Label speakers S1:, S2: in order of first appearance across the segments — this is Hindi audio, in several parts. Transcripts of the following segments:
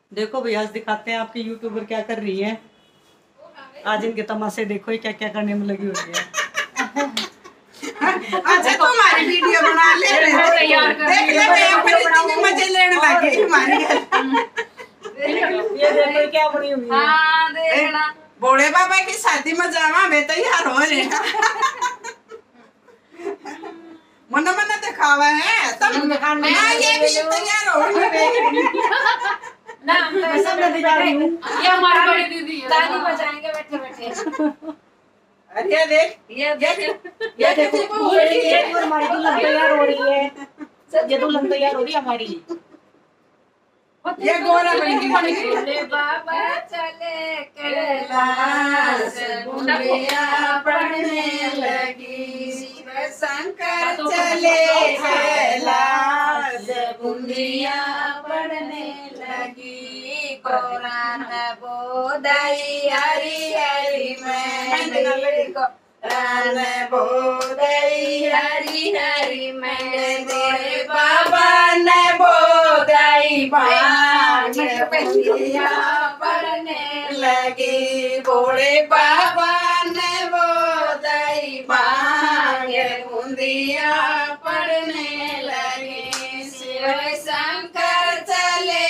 S1: देखो भैया आज दिखाते हैं आपकी यूट्यूबर क्या कर रही है। आज इनके तमाशे देखो ये क्या क्या करने में लगी हुई है।
S2: अच्छा तुम्हारी वीडियो बना ले रहे हो देख ले मैं अपनी मजे लेने लगी हमारी।
S1: ये देखो क्या बनी हुई है।
S3: हां देखना
S2: भोले बाबा की शादी में जावा मैं तैयार हो रहे हैं। मना मना दिखावा है तब मैं ये भी तैयार हो रही
S3: ना हम तो ऐसा नहीं जा रही हूं। ये हमारी बड़ी दीदी है ताली बजाएंगे बैठे बैठे।
S2: अरे देख
S3: ये
S1: देखो ये हमारी दुल्हन तैयार हो रही है। ये दुल्हन तैयार हो रही है हमारी।
S2: ये गोरा बनेगी
S3: भोले बाबा चले कैलाश बुंदिया पढ़ने लगी
S2: शिव शंकर चले कैलाश
S3: बुंदिया पढ़ने लगी कुरान बोधाई हरी हरी मैं कुरान बोधाई हरी हरी मैं बोले बाबा ने बोधाई भांग बुंदिया पढ़ने लगी भोले बाबा ने बोधाई भांग बुंदिया पढ़ने लगी शिव शंकर चले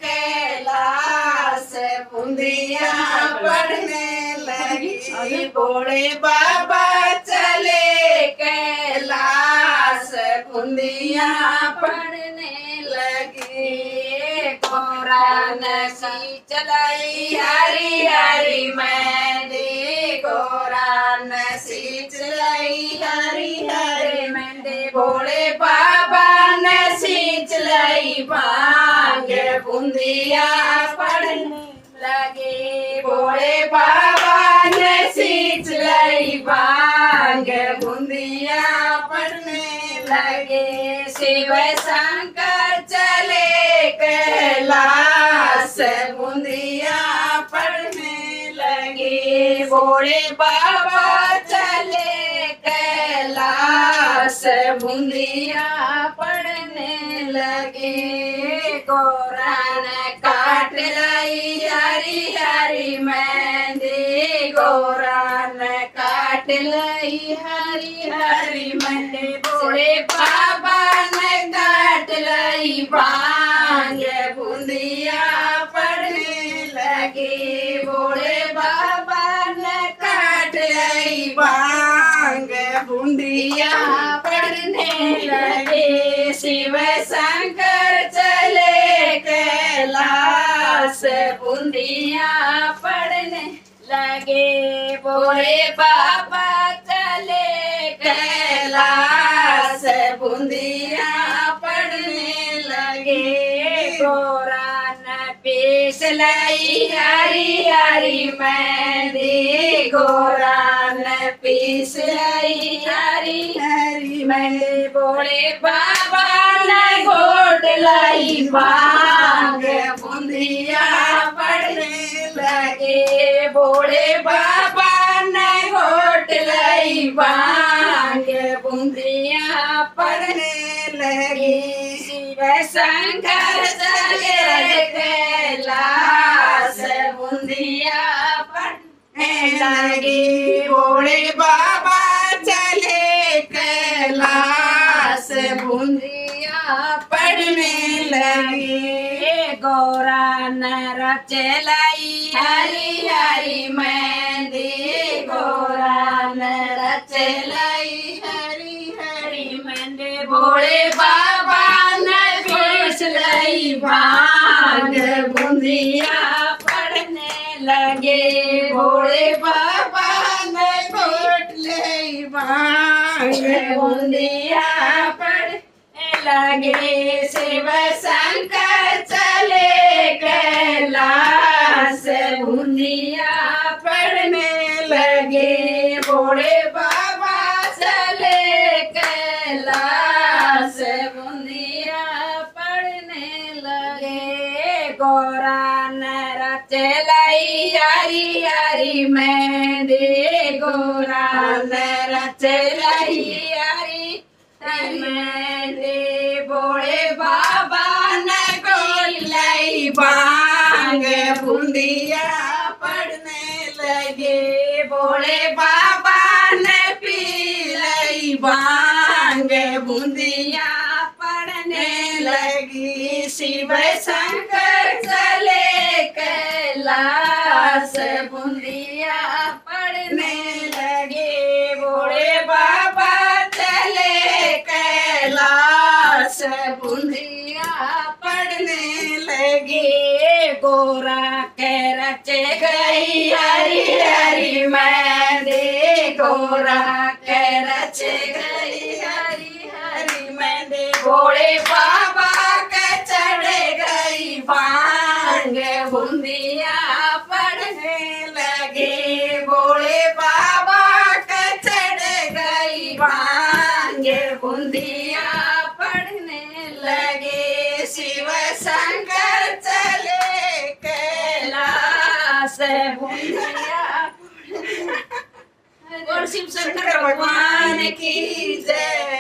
S3: कैलाश बुंदिया पढ़ने लगी भोले बाबा चले कैलाश बुंदिया पढ़ने लगी कुरान सी चलाई हरी हरी मेहंदी कुरान सी चलाई हरी हरी मेहंदी भोले बाबा ने सी चलाई भांग बुंदिया पढ़ने लगे भोले बाबा ने सी चलाई भांग बुंदिया पढ़ने लगे शिव शंकर चले कैलाश बुंदिया पढ़ने लगे भोले बाबा चले कैलाश बुंदिया पढ़ने लगे कुरान काट लाई हरी हरी मेहंदी कुरान काट लाई हरी हरी मेहंदी भोले बाबा ने काट लाई भांग बुंदिया पढ़ने लगे भोले बाबा ने काट लाई भांग बुंदिया पढ़ने लगे शिव शंकर चले कैलाश बुंदिया पढ़ने लगे भोले बाबा चले कैलाश बुंदिया पढ़ने लगे कुरान पीस लाई हरी हरी मेहंदी कुरान पीस लाई हरी हरी मेहंदी भोले बाबा ने घोट लाई भांग बुंदिया पढ़ने लगे भोले बाबा ने घोट लाई भांग बुंदिया पढ़ने लगी शिव शंकर चले कैलाश बुंदिया पढ़ने लगी भोले बाबा चले कैलाश बुंदिया पढ़ने लगी गौरा नर चलाई हरी हरी मेहंदी गौरा नर चलाई हरी हरी मेहंदी भोले बाबा ने पीस लाई भांग बुंदिया पढ़ने लगे भोले बाबा ने घोट लाई भांग बुंदिया पढ़ने लगे शिव शंकर चले कैलाश बुंदिया पढ़ने लगे भोले बाबा चले कैलाश बुंदिया पढ़ने लगे गौरा नर चलाई हरी हरी मेहंदी गौरा नर चलाई हरी मैंने भोले बाबा ने गोलाई बा
S2: भांग बूंदिया पड़ने लगे। भोले बाबा ने पी लई भांग बूंदिया पड़ने लगी। शिव शंकर चले कैलाश बूंदिया पड़ने लगे। भोले बाबा चले कैलाश बूंदिया पड़ने लगे। गोरा के रचे गई हरी हरी मेहंदी। गोरा के रचे गई हरी हरी मेहंदी। भोले बाबा के चढ़े गई भांग बूंदिया पड़ने लगे। भोले बाबा के चढ़े गई भांग बूंदिया पड़ने लगे। शिव शंकर चले कैलाश बूंदिया। और शिव शंकर भगवान की जय।